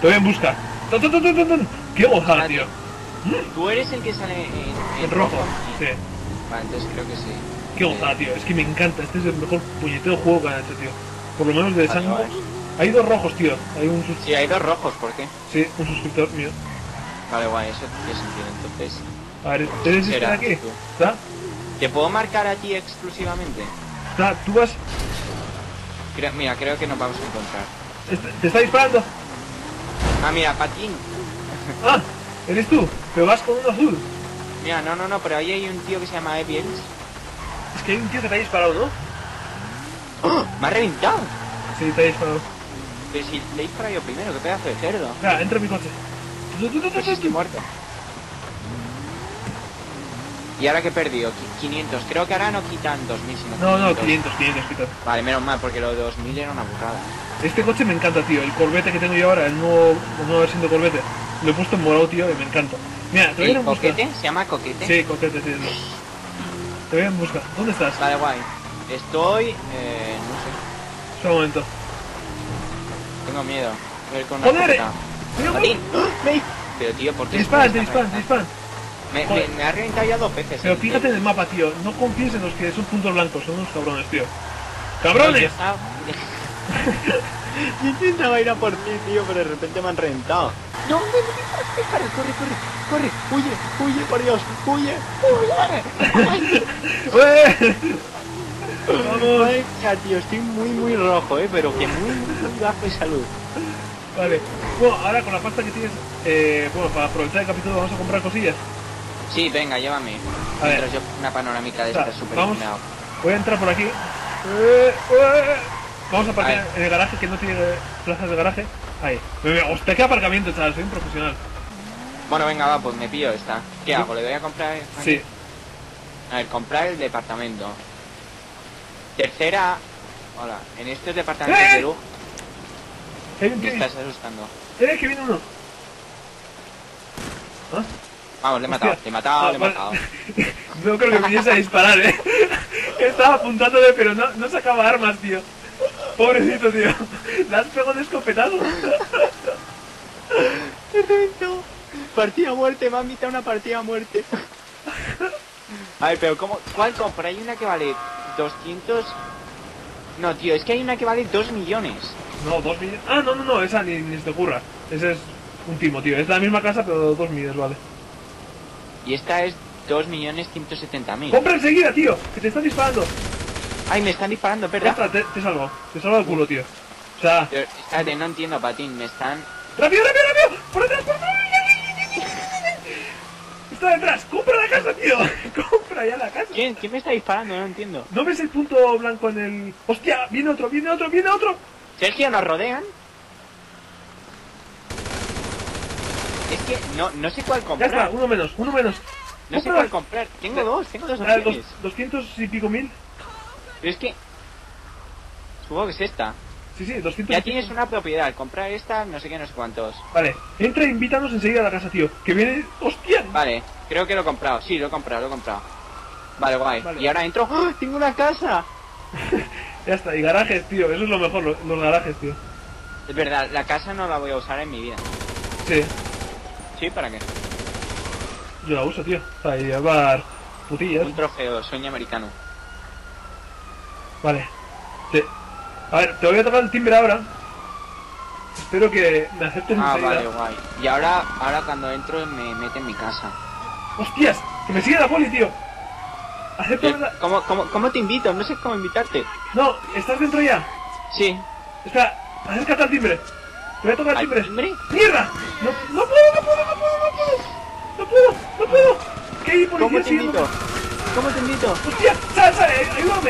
Te voy en busca. ¡Qué gozada, tío! Tú eres el que sale En rojo, sí. Vale, entonces creo que sí. Qué gozada, tío. Es que me encanta. Este es el mejor puñetero juego que han hecho, tío. Por lo menos de Vale, Sandbox. vale. Hay dos rojos, tío. Hay un suscriptor. Sí, hay dos rojos, ¿por qué? Sí, un suscriptor mío. Vale, guay, eso tiene sentido entonces. A ver, ¿eres este de Serás aquí? tú. ¿Está? ¿Te puedo marcar a ti exclusivamente? ¿Está? ¿Tú vas? Mira, creo que nos vamos a encontrar. ¿Te está disparando? Ah, mira, patín. ¡Ah! ¿Eres tú? Pero vas con un azul. Mira, no, pero ahí hay un tío que se llama Eviels. Es que hay un tío que te ha disparado, ¿no? ¡Oh! ¡Me ha reventado! Sí, te ha disparado. Pero si le he disparado yo primero, qué pedazo de cerdo. Espera, entra en mi coche. Pues estoy muerto. ¿Y ahora que he perdido? 500. Creo que ahora no quitan 2000, sino 500. No, 500 quitan. Vale, menos mal, porque lo de 2000 era una burrada. Este coche me encanta, tío. El Corvette que tengo yo ahora, la nueva versión de Corvette. Lo he puesto en morado, tío, y me encanta. Mira, te voy a ir ¿El en busca. coquete? ¿Se llama coquete? Sí, Coquete, sí. Te voy en busca. ¿Dónde estás? Vale, guay. Estoy... no sé. Espera un momento. Tengo miedo. Voy a ir con una ¡Joder! escopeta. ¡Tío! ¡Patín! Pero tío, ¿por qué? Te me disparan. Me ha reventado ya 2 veces. Pero fíjate en el mapa, tío. No confíes en los que son puntos blancos. Son unos cabrones, tío. ¡Cabrones! Yo intentaba ir a por ti, tío, pero de repente me han reventado. No, corre, huye, por Dios, huye. ¡Vamos! Venga, tío, estoy muy rojo, pero que muy bajo de salud. Vale. Bueno, ahora con la pasta que tienes, bueno, para aprovechar el capítulo vamos a comprar cosillas. Sí, venga, llévame. A ver. Mientras yo una panorámica de O sea, esta súper vamos. iluminado. Voy a entrar por aquí. Vamos a parquear en el garaje que no tiene plazas de garaje. Ahí. Hostia, qué aparcamiento, chaval. Soy un profesional. Bueno, venga, va, pues me pillo esta. ¿Qué hago? ¿Le voy a comprar? Sí. A ver, comprar el departamento. Tercera... Hola, en estos departamentos de Perú Hay un me tío. estás asustando. Que viene uno. ¿Ah? Vamos, le he matado, Hostia. le he matado, le he Vale. matado. No creo que me viniese a disparar, Estaba apuntándole, pero no sacaba armas, tío. Pobrecito, tío. Le has pegado de escopetazo. Me reventó. Partida a muerte, me han invitado a una partida a muerte. A ver, pero ¿cuál compra? Hay una que vale 200... No, tío, es que hay una que vale 2 millones. No, 2 millones. Ah, no, esa ni se te ocurra. Ese es un timo, tío. Es la misma casa, pero 2 millones, vale. Y esta es 2.170.000. ¡Compra enseguida, tío! ¡Que te están disparando! Ay, me están disparando, ¿verdad? Ostras, te salvo. Te salvo el culo, tío. O sea... Pero, espérate, no entiendo, Patín, me están... ¡Rápido! ¡Por detrás! ¡Está detrás! ¡Compra la casa, tío! ¡Compra ya la casa! ¿Quién me está disparando? No entiendo. ¿No ves el punto blanco en el...? ¡Hostia! ¡Viene otro! Sergio, ¿nos rodean? Es que no sé cuál Ya comprar. está, uno menos. No sé cuál comprar. Tengo dos Ah, opciones. 200 y pico mil. Pero es que... Supongo que es esta. Sí, 200 Ya y pico. tienes una propiedad. Comprar esta, no sé qué, no sé cuántos. Vale, entra e invítanos enseguida a la casa, tío. Que viene... ¡Hostia! Vale, creo que lo he comprado. Sí, lo he comprado. Vale, guay. Vale. Y ahora entro... ¡Oh! ¡Tengo una casa! Ya está, y garajes, tío. Eso es lo mejor, los garajes, tío. Es verdad, la casa no la voy a usar en mi vida. Sí, ¿Sí? ¿Para qué? yo la uso, tío. Para llevar putillas. Un trofeo, sueño americano. Vale. A ver, te voy a tocar el timbre ahora. Espero que me acepten Ah, enseguida. vale, guay. Y ahora cuando entro me mete en mi casa. ¡Hostias! ¡Que me sigue la poli, tío! Acéptame la... ¿Cómo te invito? No sé cómo invitarte. No, ¿estás dentro ya? Sí. Espera, acércate al timbre. Te voy a tocar el ¿Al timbre. timbre? ¡Mierda! No puedo. ¿Qué hay, policía? ¿Cómo te siguiéndome? invito? ¿Cómo te invito? ¡Hostia! ¡Sal! ¡Ayúdame!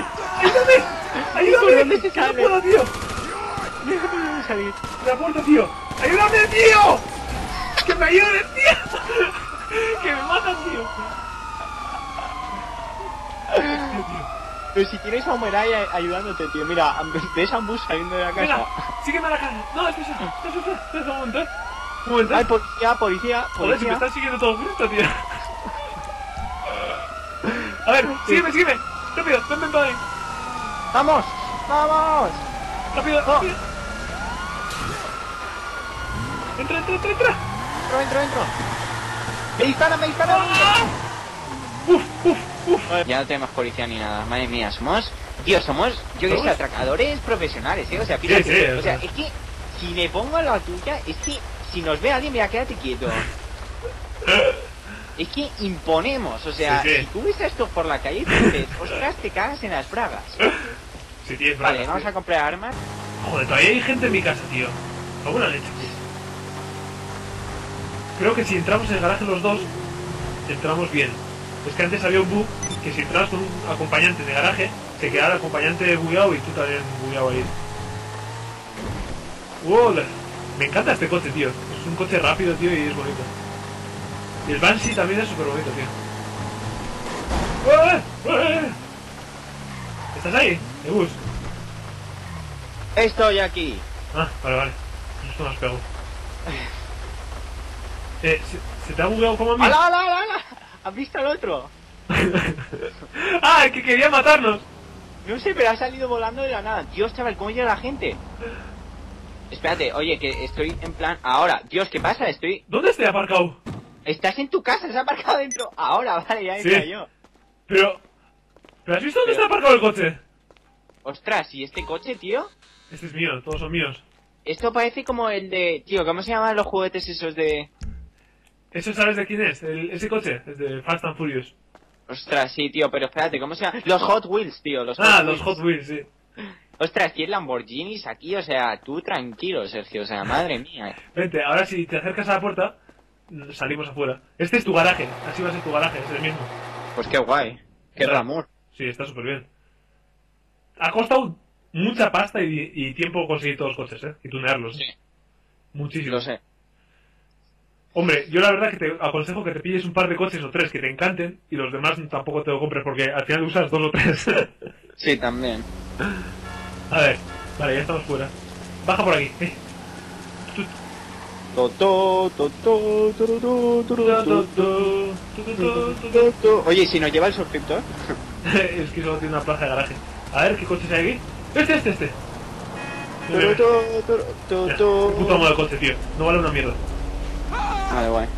¿Por dónde se ¡No sale? puedo, tío! Déjame salir. ¡De la puerta, tío! ¡Ayúdame, tío! ¡Que me ayudes, tío! ¡Que me matan, tío! Pero si tienes a Homeray ayudándote, tío. Mira, ves a Ambus saliendo de la casa. Venga, sígueme a la casa. No, espera, un momento, Un momento. Ay, policía. Joder, si me están siguiendo todo esto, tío. A ver, sígueme. Rápido, ven para ahí. ¡Vamos! Rápido. Entra. Entro. ¡Me disparan! ¡Ah! Uf. Ya no tenemos policía ni nada, madre mía, somos, yo que sé, atracadores profesionales, o sea, fíjate, Sí, o sea, es que si me pongo a la tuya, es que si nos ve alguien, mira, quédate quieto. Es que imponemos, o sea, Sí. si tú ves esto por la calle y dices, ostras, te cagas en las bragas. Sí, tienes Vale, bragas, vamos tío. a comprar armas. Joder, todavía hay gente en mi casa, tío. Alguna leche, tío. Creo que si entramos en el garaje los dos, entramos bien. Es que antes había un bug que si entrabas con un acompañante de garaje, se quedaba el acompañante bugueado y tú también bugueado ahí. ¡Wow! Me encanta este coche, tío. Es un coche rápido, tío, y es bonito. Y el Banshee también es súper bonito, tío. ¿Estás ahí? ¿Me bus? Estoy aquí. Ah, vale. Esto nos pegó. ¿Se te ha bugueado como a mí? ¡Hala! ¿Has visto al otro? ¡Ah, el que quería matarnos! No sé, pero ha salido volando de la nada. Dios, chaval, ¿cómo llega la gente? Espérate, oye, que estoy en plan... Ahora, Dios, ¿qué pasa? ¿Dónde estoy aparcado? Estás en tu casa, se ha aparcado dentro. Ahora, vale, ya Sí. entra yo. ¿Pero has visto dónde está aparcado el coche? Ostras, ¿y este coche, tío? Este es mío, todos son míos. Esto parece como el de... Tío, ¿cómo se llaman los juguetes esos de...? ¿Eso sabes de quién es? Ese coche es de Fast and Furious. Ostras, sí, tío, pero espérate, ¿cómo se llama? Los Hot Wheels, tío, los Los Hot Wheels, sí. Ostras, ¿tienes Lamborghinis aquí? O sea, tú tranquilo, Sergio, o sea, madre mía. Vente, ahora si te acercas a la puerta, salimos afuera. Este es tu garaje, así va a ser tu garaje, es el mismo. Pues qué guay, qué glamour. Sí, está súper bien. Ha costado mucha pasta y tiempo conseguir todos los coches, y tunearlos. Sí. Muchísimo. Lo sé. Hombre, yo la verdad que te aconsejo que te pilles un par de coches o tres que te encanten y los demás tampoco te lo compres porque al final usas dos o tres. Sí, también. A ver, vale, ya estamos fuera. Baja por aquí. Oye, ¿y si nos lleva el suscriptor? Es que solo tiene una plaza de garaje. A ver, ¿qué coches hay aquí? Este. Mira, puto modo de coche, tío. No vale una mierda. Vale, guay.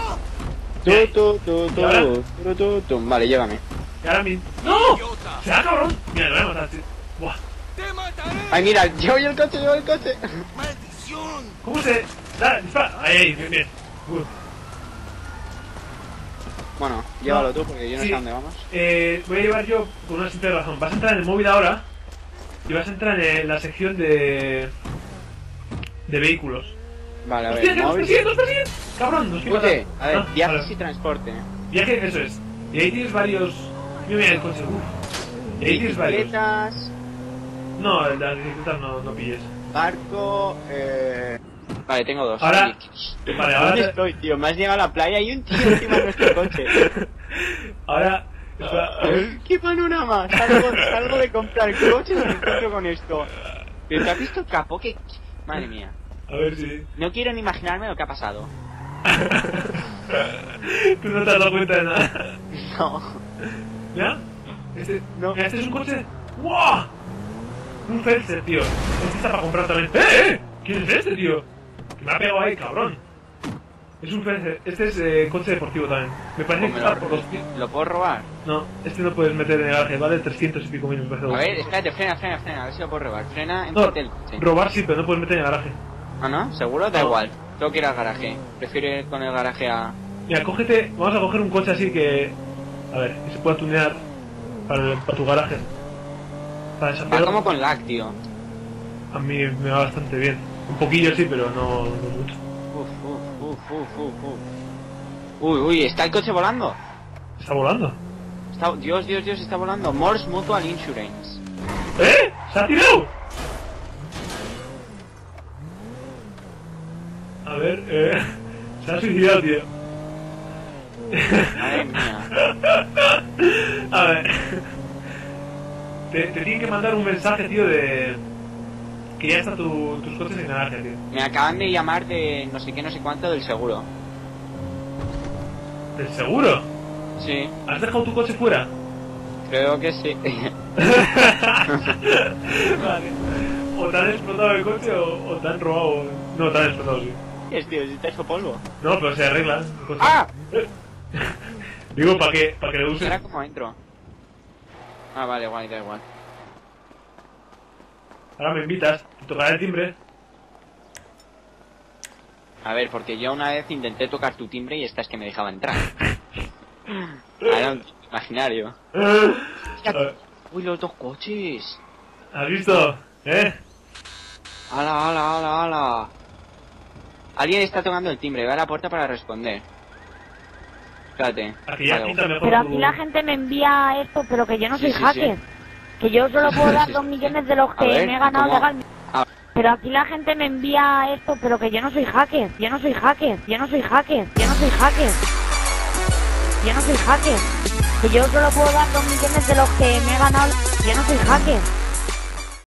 Vale, llévame. Y ahora mismo... ¡No! ¡Se da, cabrón! Mira, lo voy a matar, tío. Buah. Ay, mira, llevo el coche. ¿Cómo se...? Dale, dispara. Ahí, bien. Bueno, llévalo tú porque yo no Sí. sé a dónde vamos. Voy a llevar yo con una simple razón. Vas a entrar en el móvil ahora y vas a entrar en la sección de vehículos. Vale, a ¡Hostia, ver, que nos móvil. persiguen! ¡Cabrón! Nos quiere Escuche, matar. a ver, Ah, viajes vale. y transporte. Viaje, eso es. Y ahí tienes varios... Mira el coche, uff. Y ahí tienes varios. Bicicletas, No, las bicicletas no pilles. barco, Vale, tengo dos. Ahora... Oye, Vale, ¿dónde ahora... estoy, tío? Me has llegado a la playa y un tío encima de nuestro coche. Ahora... espera. ¡Qué panorama! Salgo de comprar coches y me encuentro con esto. ¿Pero te has visto el capó? Que... Madre mía. A ver si... No quiero ni imaginarme lo que ha pasado. Tú no te has dado cuenta de nada. No. ¿Ya? No. Mira, este es un coche... ¡Wow! Un Felser, tío. Este está para comprar también. ¡Eh! ¿Quién es este, tío? Que me ha pegado ahí, cabrón. Es un Felser. Este es coche deportivo también. Me parece que Pues está por los... ¿Lo puedo robar? No, este no puedes meter en el garaje. Vale 300 y pico mil, me parece. A ver, espérate, frena. A ver si lo puedo robar. Frena, No, enfrente del coche. robar sí, pero no puedes meter en el garaje. ¿Ah, no? ¿Seguro? Da No. igual. Tengo que ir al garaje. Prefiero ir con el garaje a... Mira, cógete... Vamos a coger un coche así que... A ver, que se pueda tunear para tu garaje. Para Va desafiar... como con lag, tío. A mí me va bastante bien. Un poquillo sí, pero no mucho. Uy, ¿está el coche volando? ¿Está volando? Dios, está volando. Morse Mutual Insurance. ¿Eh? ¿Se ha tirado? A ver, se ha suicidado, tío. Madre mía. A ver. Te tienen que mandar un mensaje, tío, de... Que ya está tus coches en el garaje, tío. Me acaban de llamar de no sé qué, no sé cuánto del seguro. ¿Del seguro? Sí, ¿Has dejado tu coche fuera? creo que sí. Vale. O te han explotado el coche o te han robado... No, te han explotado, sí. es, tío? Si está hecho polvo. No, pero se arregla. ¡Ah! Digo, para que lo uses. Era como entro. Ah, vale, guay, da igual. Ahora me invitas, te tocará el timbre. A ver, porque yo una vez intenté tocar tu timbre y esta es que me dejaba entrar. Era un imaginario. Uy, los dos coches. ¿Has visto? ¡Hala, hala, hala, hala! Alguien está tocando el timbre, ve a la puerta para responder. Espérate. Aquí ya Vale, quita mejor Pero tu- aquí la gente me envía esto, pero que yo no soy Sí, sí, hacker. Que yo solo puedo dar Sí, 2 sí. millones de los A que ver, me he ganado ¿cómo? legalmente. Ah. Pero aquí la gente me envía esto, pero que yo no soy hacker. Yo no soy hacker. Yo no soy hacker. Yo no soy hacker. Yo no soy hacker. Que yo solo puedo dar 2 millones de los que me he ganado. Yo no soy hacker.